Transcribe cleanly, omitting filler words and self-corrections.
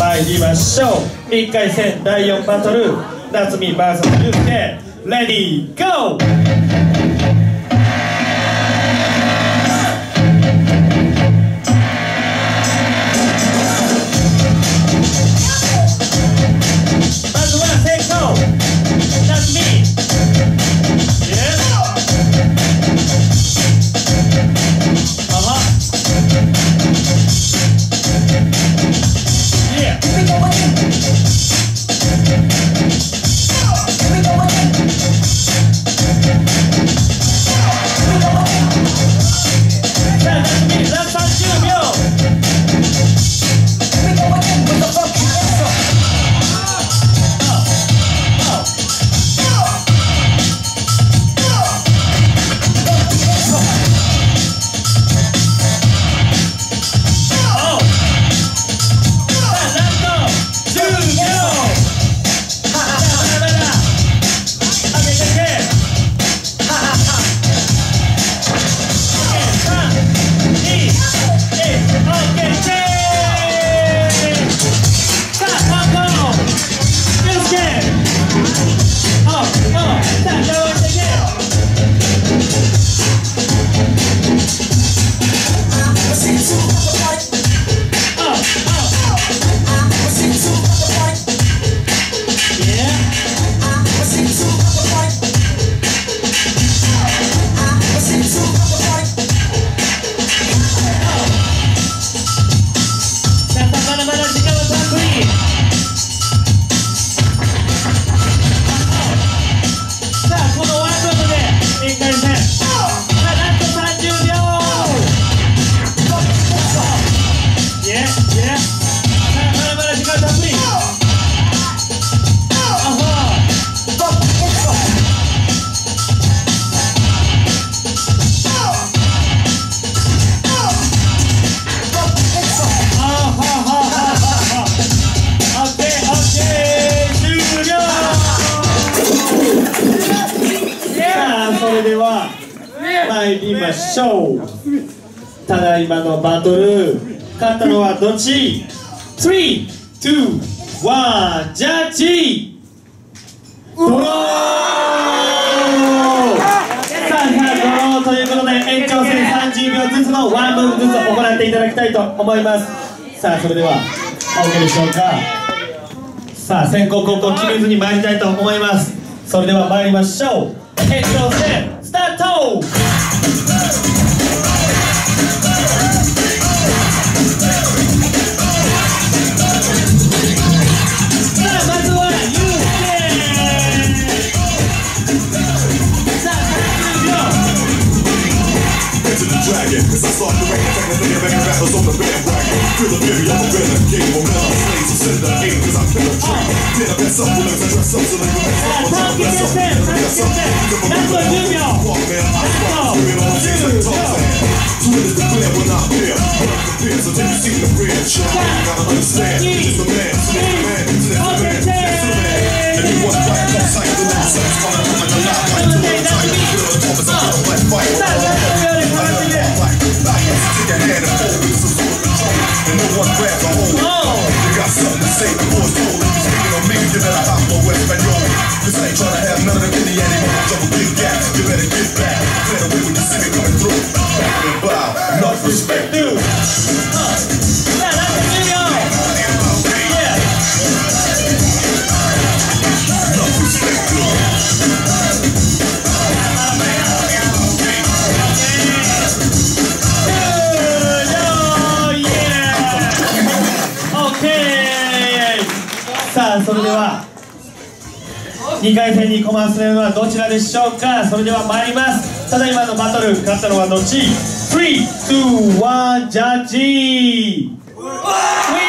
参りましょう。1回戦第4バトル、夏美 VS ユースケ、レディーゴー。参りましょう。ただいまのバトル、勝ったのはどっち？ 3、2、1、ジャッジドロー。さあドローということで、延長戦30秒ずつのワンムーブずつ行っていただきたいと思います。さあそれでは OK でしょうか。さあ先攻後攻決めずに参りたいと思います。それでは参りましょう。延長戦スタート。 Cause I saw the record, technically a record battles on the bandwagon. Feel the beauty of a renegade, well now I'm slaves, so send the game, cause I penetrate. Then I got supplements, I dress up so they can make up. I dress up, I dress up. Walk man, I walk, screaming on the chase like Tarzan. So it is the plan when I'm here. When I'm prepared, so take a seat in the bridge. Gotta understand, just a man, so it's a man, it's a man, it's a man. And you want to fight, don't sight, the little sex, calling on like a lot, like two of the time. Good, always a good, like fight. Take your hand and fold with some sort of control, and no one grabs a hold. You got something to say before it's told. If you're speaking on me, you better hop on Espanol. Cause I ain't trying to have none of the any anymore. Double big gaps, you better get back. Clear the way when you see me coming through. Back and bow, enough respect, dude. さあそれでは2回戦に駒を進めるのはどちらでしょうか。それでは参ります。ただいまのバトル、勝ったのはどっち？ 3、2、1、ジャッジ。